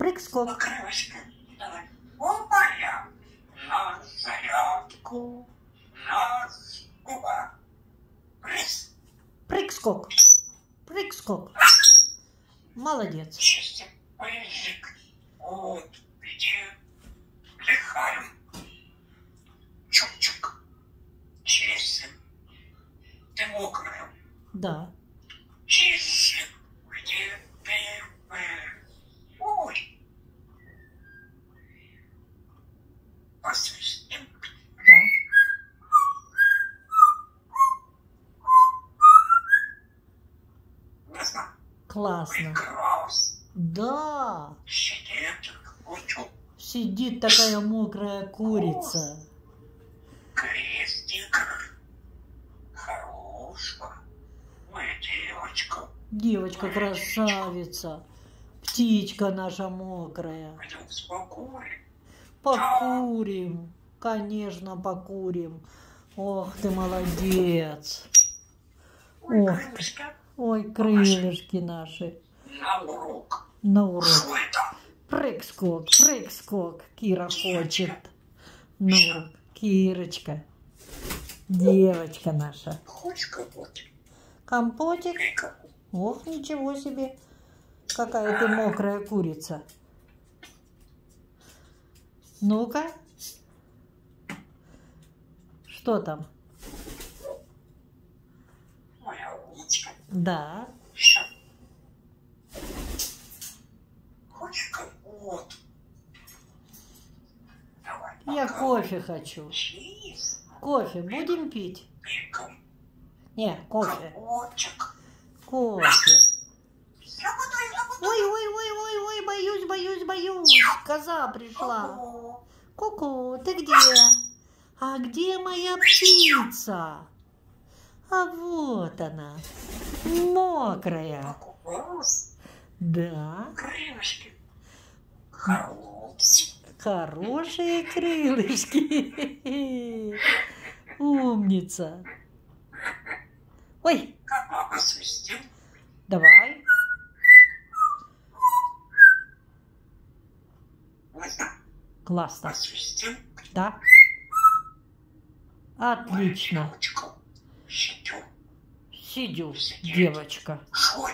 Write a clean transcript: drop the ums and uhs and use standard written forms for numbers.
Прыг-скок. Покрылышко. Давай. Опа-я. На зарядку. На скуба. Прыг. Прыг-скок. Прыг-скок. Молодец. Чистим пыльник. Вот где лихаем. Чупчик. Чистим. Ты мокрая. Да. Чистим. Где ты? Ой. Посвистим. Да. Классно. Прекрасно. Да. Сидит кучу. Сидит такая мокрая курица. Крестик. Хорошая. Моя девочка. Девочка красавица. Птичка наша мокрая. Пойдем покурим. Покурим. Конечно, покурим. Ох ты молодец. Ой, Ох. крылышко. Ой, крылышки наши. На урок. На урок. Что это? Прыг-скок, прыг-скок. Кира хочет. На урок. Кирочка. Девочка наша. Хочешь компотик? Компотик? Эй-ка. Ох, ничего себе. Какая ты мокрая курица. Ну-ка. Что там? Моя умничка. Да. Сейчас. Хочешь компот? Давай. Я пока. кофе хочу. Чиз. Кофе будем пить? Эй-ка. Не, кофе. Компотик. Кофе. Забудай, забудай. Ой, боюсь. Коза пришла. Ку-ку, ты где? А где моя птица? А вот она, мокрая. Раз. Да, Крылышки. Хорошие. хорошие крылышки. Умница. Ой, Как посвистим? давай. Классно. Посвистим? Да. Отлично. Девочка. Сидю. Сидю, Сидит. девочка. Что